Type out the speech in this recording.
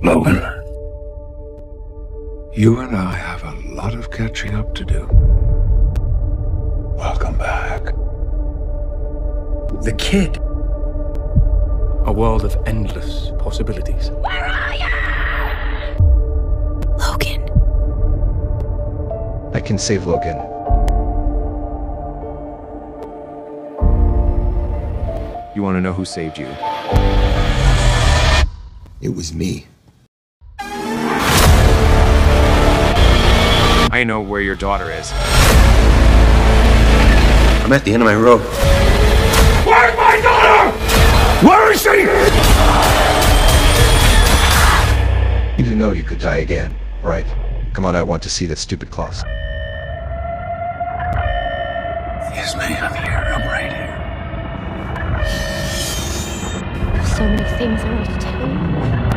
Logan, you and I have a lot of catching up to do. Welcome back. The kid. A world of endless possibilities. Where are you? Logan. I can save Logan. You want to know who saved you? It was me. I know where your daughter is. I'm at the end of my rope. Where's my daughter? Where is she? You didn't know you could die again, right? Come on, I want to see that stupid claws. Yes, ma'am, I'm here. I'm right here. So many things I want to tell you.